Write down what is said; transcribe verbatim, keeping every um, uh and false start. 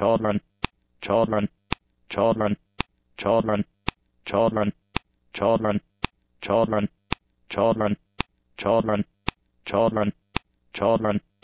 children, children, children, children, children, children, children, children, children, children, children.